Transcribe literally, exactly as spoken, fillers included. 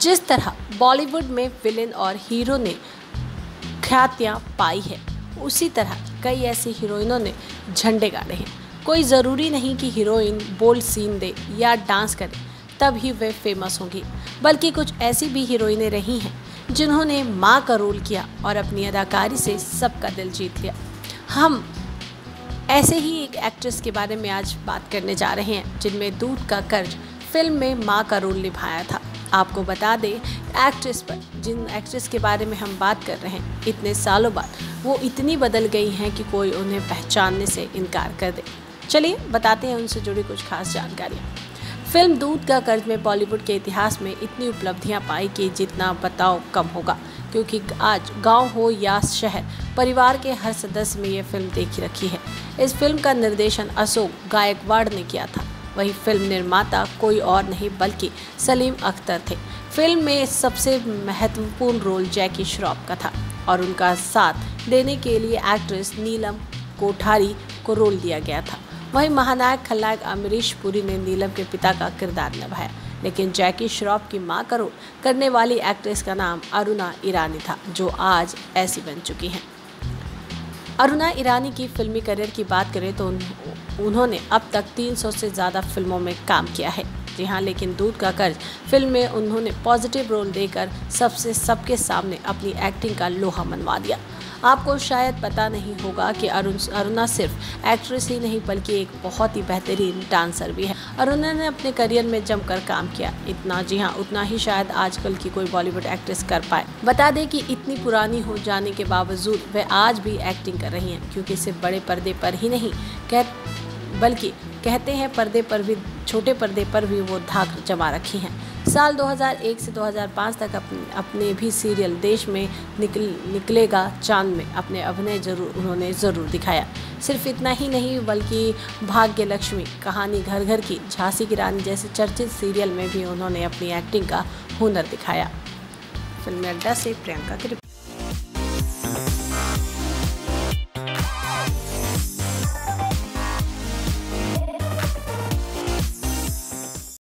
जिस तरह बॉलीवुड में विलेन और हीरो ने ख्यातियाँ पाई है, उसी तरह कई ऐसी हीरोइनों ने झंडे गाड़े हैं। कोई ज़रूरी नहीं कि हीरोइन बोल्ड सीन दे या डांस करे तब ही वे फेमस होंगी, बल्कि कुछ ऐसी भी हीरोइनें रही हैं जिन्होंने माँ का रोल किया और अपनी अदाकारी से सबका दिल जीत लिया। हम ऐसे ही एक एक्ट्रेस के बारे में आज बात करने जा रहे हैं जिनमें दूध का कर्ज फिल्म में माँ का रोल निभाया था। आपको बता दें, एक्ट्रेस पर जिन एक्ट्रेस के बारे में हम बात कर रहे हैं, इतने सालों बाद वो इतनी बदल गई हैं कि कोई उन्हें पहचानने से इनकार कर दे। चलिए बताते हैं उनसे जुड़ी कुछ खास जानकारियाँ। फिल्म दूध का कर्ज में बॉलीवुड के इतिहास में इतनी उपलब्धियां पाई कि जितना बताओ कम होगा, क्योंकि आज गांव हो या शहर, परिवार के हर सदस्य में ये फिल्म देखी रखी है। इस फिल्म का निर्देशन अशोक गायकवाड़ ने किया था। वही फिल्म निर्माता कोई और नहीं बल्कि सलीम अख्तर थे। फिल्म में सबसे महत्वपूर्ण रोल जैकी श्रॉफ का था और उनका साथ देने के लिए एक्ट्रेस नीलम कोठारी को रोल दिया गया था। वहीं महानायक खलनायक अमरीश पुरी ने नीलम के पिता का किरदार निभाया, लेकिन जैकी श्रॉफ की मां का रोल करने वाली एक्ट्रेस का नाम अरुणा ईरानी था, जो आज ऐसी बन चुकी हैं। अरुणा ईरानी की फिल्मी करियर की बात करें तो उन, उन्होंने अब तक तीन सौ से ज़्यादा फिल्मों में काम किया है। जी हाँ, लेकिन दूध का कर्ज फिल्म में उन्होंने पॉजिटिव रोल देकर सबसे सबके सामने अपनी एक्टिंग का लोहा मनवा दिया। आपको शायद पता नहीं होगा कि अरुण अरुणा सिर्फ एक्ट्रेस ही नहीं बल्कि एक बहुत ही बेहतरीन डांसर भी है। अरुणा ने अपने करियर में जमकर काम किया, इतना जी हाँ उतना ही शायद आजकल की कोई बॉलीवुड एक्ट्रेस कर पाए। बता दें कि इतनी पुरानी हो जाने के बावजूद वे आज भी एक्टिंग कर रही हैं, क्योंकि सिर्फ बड़े पर्दे पर ही नहीं कह बल्कि कहते हैं पर्दे पर भी, छोटे पर्दे पर भी वो धाक जमा रखी हैं। साल दो हज़ार एक से दो हज़ार पाँच तक अपने, अपने भी सीरियल देश में निकल निकलेगा चांद में अपने अभिनय जरूर उन्होंने ज़रूर दिखाया। सिर्फ इतना ही नहीं बल्कि भाग्य लक्ष्मी, कहानी घर घर की, झांसी की रानी जैसे चर्चित सीरियल में भी उन्होंने अपनी एक्टिंग का हुनर दिखाया। फिल्म अड्डा से प्रियंका की